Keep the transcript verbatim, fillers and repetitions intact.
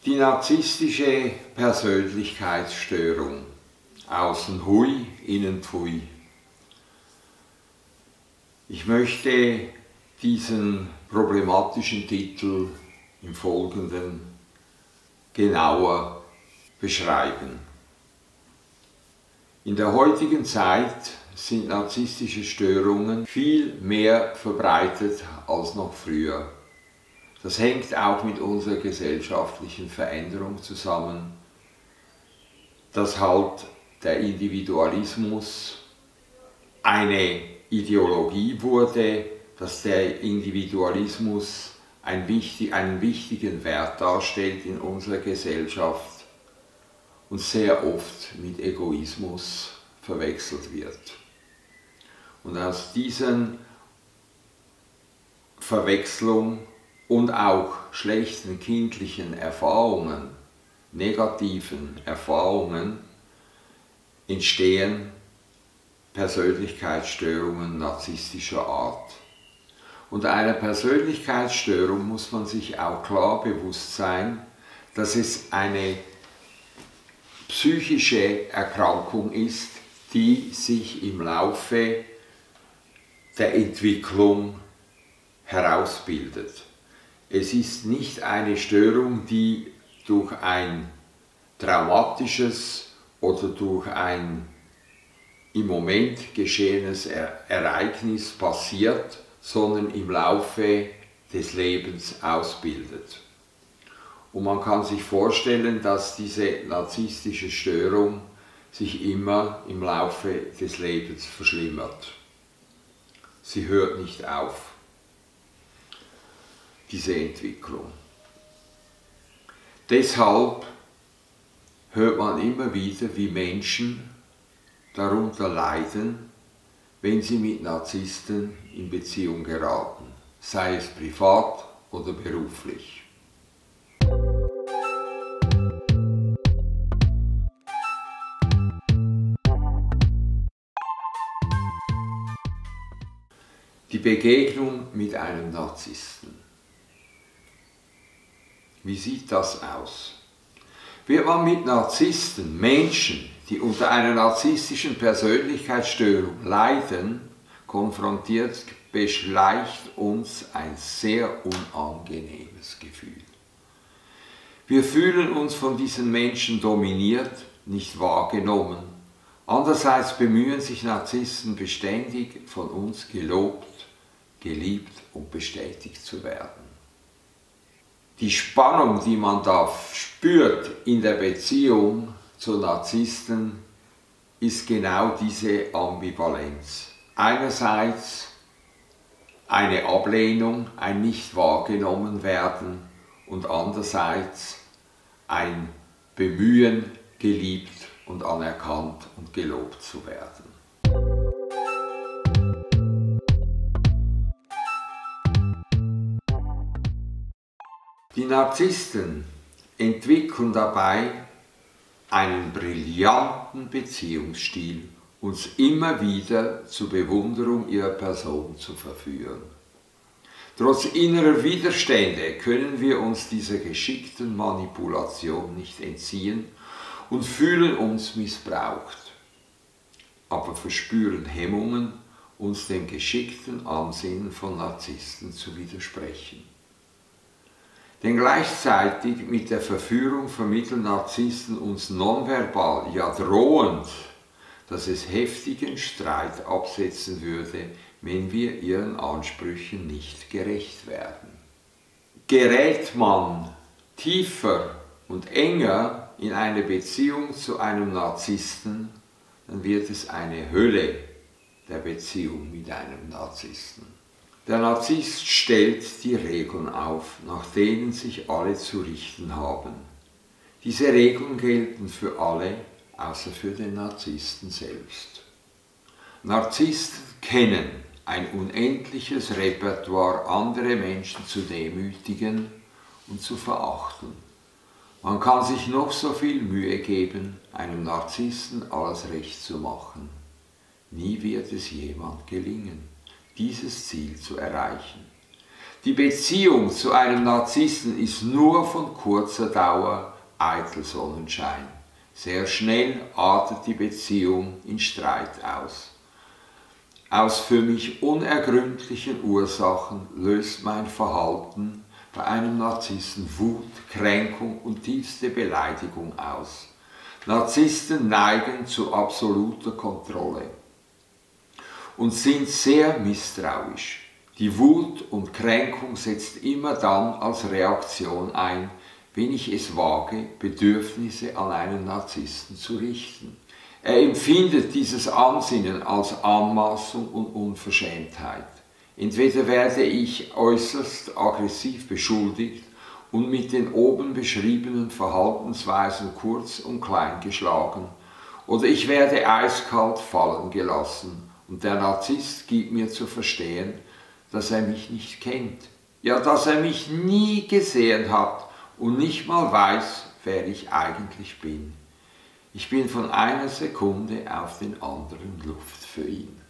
Die narzisstische Persönlichkeitsstörung. Außen hui, innen pfui. Ich möchte diesen problematischen Titel im Folgenden genauer beschreiben. In der heutigen Zeit sind narzisstische Störungen viel mehr verbreitet als noch früher. Das hängt auch mit unserer gesellschaftlichen Veränderung zusammen, dass halt der Individualismus eine Ideologie wurde, dass der Individualismus ein wichtig, einen wichtigen Wert darstellt in unserer Gesellschaft und sehr oft mit Egoismus verwechselt wird. Und aus diesen Verwechslung und auch schlechten kindlichen Erfahrungen, negativen Erfahrungen, entstehen Persönlichkeitsstörungen narzisstischer Art. Und einer Persönlichkeitsstörung muss man sich auch klar bewusst sein, dass es eine psychische Erkrankung ist, die sich im Laufe der Entwicklung herausbildet. Es ist nicht eine Störung, die durch ein traumatisches oder durch ein im Moment geschehenes Ereignis passiert, sondern im Laufe des Lebens ausbildet. Und man kann sich vorstellen, dass diese narzisstische Störung sich immer im Laufe des Lebens verschlimmert. Sie hört nicht auf, diese Entwicklung. Deshalb hört man immer wieder, wie Menschen darunter leiden, wenn sie mit Narzissten in Beziehung geraten, sei es privat oder beruflich. Die Begegnung mit einem Narzissten. Wie sieht das aus? Wird man mit Narzissten, Menschen, die unter einer narzisstischen Persönlichkeitsstörung leiden, konfrontiert, beschleicht uns ein sehr unangenehmes Gefühl. Wir fühlen uns von diesen Menschen dominiert, nicht wahrgenommen. Andererseits bemühen sich Narzissten beständig, von uns gelobt, geliebt und bestätigt zu werden. Die Spannung, die man da spürt in der Beziehung zu Narzissten, ist genau diese Ambivalenz. Einerseits eine Ablehnung, ein nicht wahrgenommen werden und andererseits ein Bemühen, geliebt und anerkannt und gelobt zu werden. Die Narzissten entwickeln dabei einen brillanten Beziehungsstil, uns immer wieder zur Bewunderung ihrer Person zu verführen. Trotz innerer Widerstände können wir uns dieser geschickten Manipulation nicht entziehen und fühlen uns missbraucht, aber verspüren Hemmungen, uns dem geschickten Ansinnen von Narzissten zu widersprechen. Denn gleichzeitig mit der Verführung vermitteln Narzissten uns nonverbal, ja drohend, dass es heftigen Streit absetzen würde, wenn wir ihren Ansprüchen nicht gerecht werden. Gerät man tiefer und enger in eine Beziehung zu einem Narzissten, dann wird es eine Hölle der Beziehung mit einem Narzissten. Der Narzisst stellt die Regeln auf, nach denen sich alle zu richten haben. Diese Regeln gelten für alle, außer für den Narzissten selbst. Narzissten kennen ein unendliches Repertoire, andere Menschen zu demütigen und zu verachten. Man kann sich noch so viel Mühe geben, einem Narzissten alles recht zu machen. Nie wird es jemand gelingen, dieses Ziel zu erreichen. Die Beziehung zu einem Narzissten ist nur von kurzer Dauer, eitel Sonnenschein. Sehr schnell artet die Beziehung in Streit aus. Aus für mich unergründlichen Ursachen löst mein Verhalten bei einem Narzissten Wut, Kränkung und tiefste Beleidigung aus. Narzissten neigen zu absoluter Kontrolle und sind sehr misstrauisch. Die Wut und Kränkung setzt immer dann als Reaktion ein, wenn ich es wage, Bedürfnisse an einen Narzissten zu richten. Er empfindet dieses Ansinnen als Anmaßung und Unverschämtheit. Entweder werde ich äußerst aggressiv beschuldigt und mit den oben beschriebenen Verhaltensweisen kurz und klein geschlagen, oder ich werde eiskalt fallen gelassen und der Narzisst gibt mir zu verstehen, dass er mich nicht kennt, ja, dass er mich nie gesehen hat und nicht mal weiß, wer ich eigentlich bin. Ich bin von einer Sekunde auf den anderen Luft für ihn.